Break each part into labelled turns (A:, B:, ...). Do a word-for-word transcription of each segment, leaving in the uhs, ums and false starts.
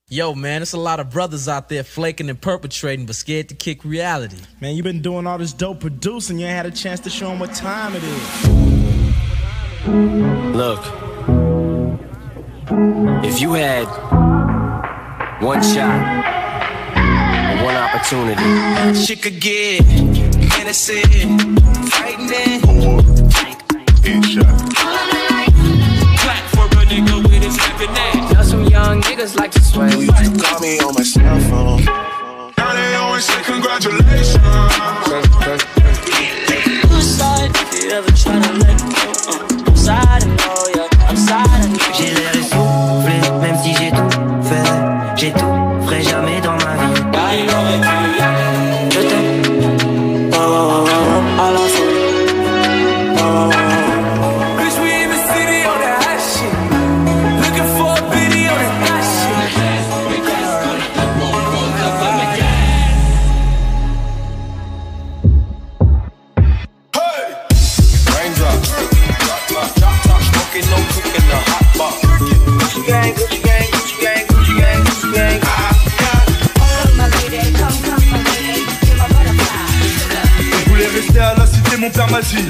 A: Yo, man, there's a lot of brothers out there flaking and perpetrating, but scared to kick reality.
B: Man, you been doing all this dope producing, you ain't had a chance to show them what time it is.
C: Look, if you had one shot, one opportunity, shit could get innocent, frightening.
D: Headshot.
C: Clap for a nigga with his happiness. Now some young niggas like to sway.
D: You used to call me on my cell phone. Now they always say congratulations.
E: Side, if you ever try to let go, uh, I'm sad and know, yeah, I'm sad and know.
F: J'ai l'air essoufflé, même si j'ai tout fait. J'ai tout, ferai jamais dans ma vie.
E: Je t'aime, oh, oh, oh, à la folie, oh, oh, oh.
C: Bitch, we in the city on that hot shit. Looking for a biddy on that hot shit.
D: Hey! Raindrops. Drop top, smoking, no cooking, the hot box. Gucci gang, Gucci gang, Gucci gang, Gucci gang, Gucci gang.
G: Je voulais rester à la cité, mon père m'a dit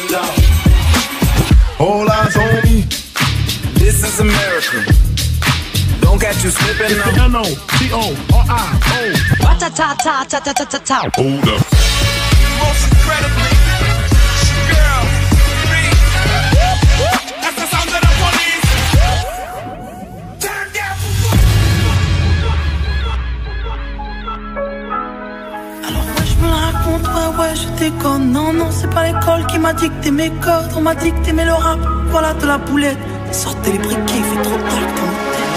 D: All eyes on me.
C: This is America. Don't catch you slipping now.
B: N O T O R I O.
F: Wa-ta-ta-ta-ta-ta-ta-ta.
D: Hold up.
C: Most incredibly, girl, me. That's the sound of the police. Turn down.
E: Alors ouais, je me la raconte, ouais, ouais, je déconne. Non, non, c'est pas l'école qui m'a dicté mes codes. On m'a dicté mais le rap, voilà de la boulette. Sortez les briquets, il fait trop tard dans mon tête.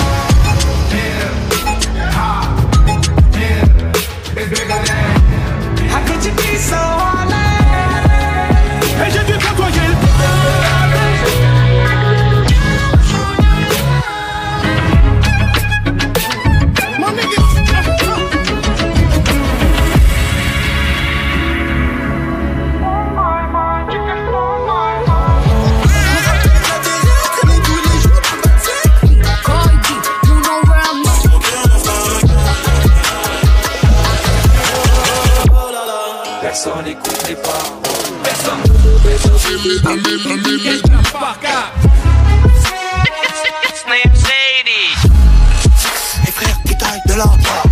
C: How could you be so honest?
B: Et j'ai dû côtoyer le Mon nigga.
C: Personne n'écoute les paroles. Personne.
F: Les frères qui taillent de la